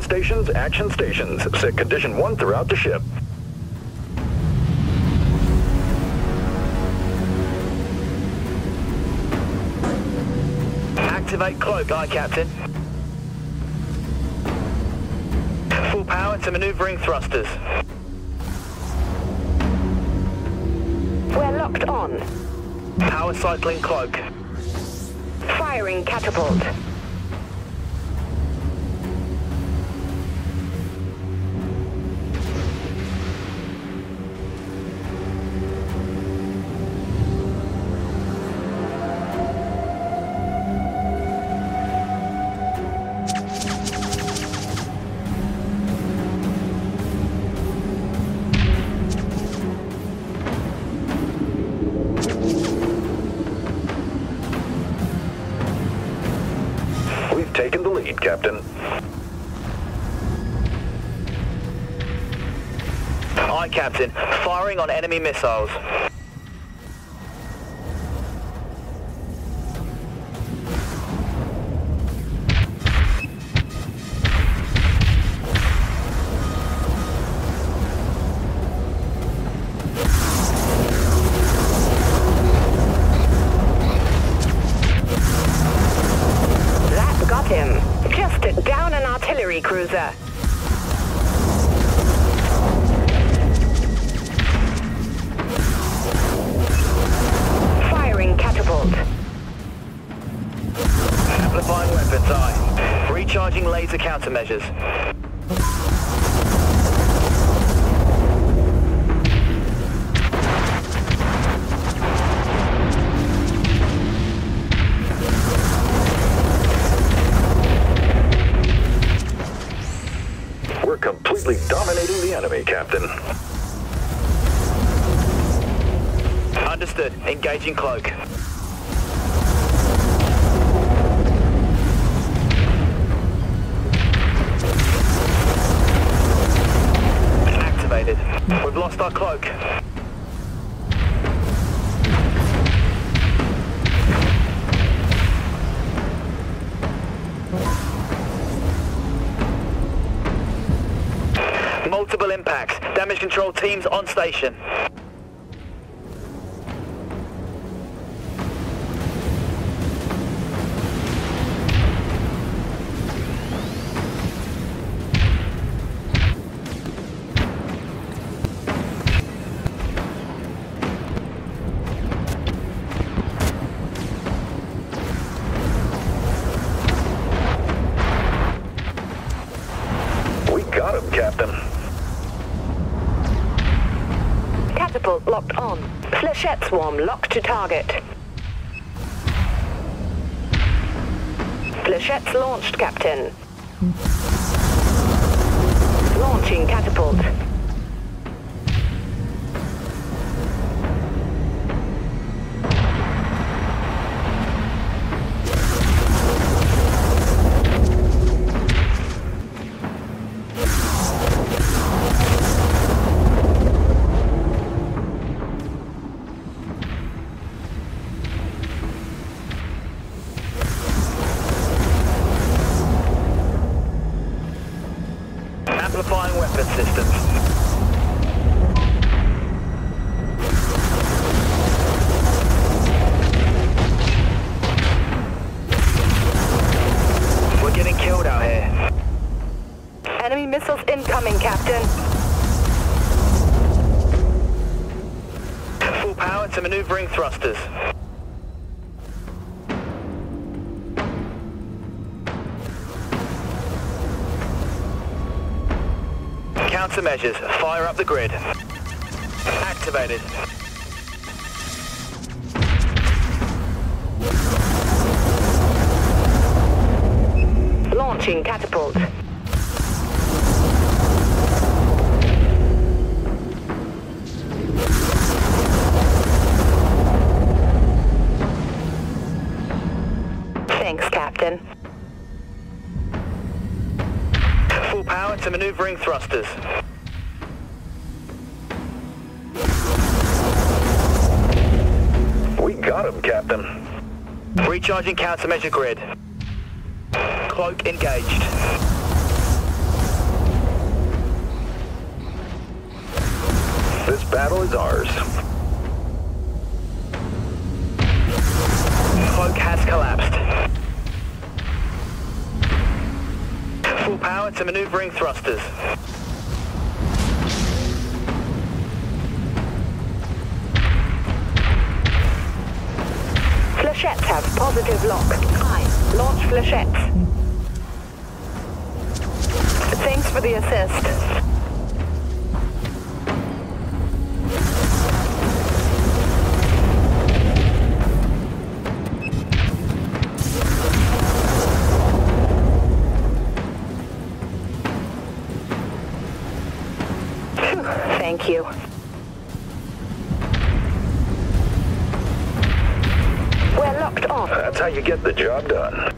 stations, action stations. Set condition 1 throughout the ship. Activate cloak, aye, Captain. Full power to maneuvering thrusters. We're locked on. Power cycling cloak. Firing catapult. Taking the lead, Captain. Aye, Captain. Firing on enemy missiles. Him. Just down an artillery cruiser. Firing catapult. Amplifying weapons, aye. Recharging laser countermeasures. We're completely dominating the enemy, Captain. Understood. Engaging cloak. Activated. We've lost our cloak. Multiple impacts. Damage control teams on station. We got him, Captain. Catapult locked on. Flechette swarm locked to target. Flechettes launched, Captain. Launching catapult. Amplifying weapon systems. We're getting killed out here. Enemy missiles incoming, Captain. Full power to maneuvering thrusters. Countermeasures. Fire up the grid. Activated. Launching catapult. Thanks, Captain. Full power to maneuvering thrusters. We got him, Captain. Recharging countermeasure grid. Cloak engaged. This battle is ours. Cloak has collapsed. Full power to maneuvering thrusters. Flechettes have positive lock. Aye. Launch flechettes. Thanks for the assist. Thank you. We're locked on. That's how you get the job done.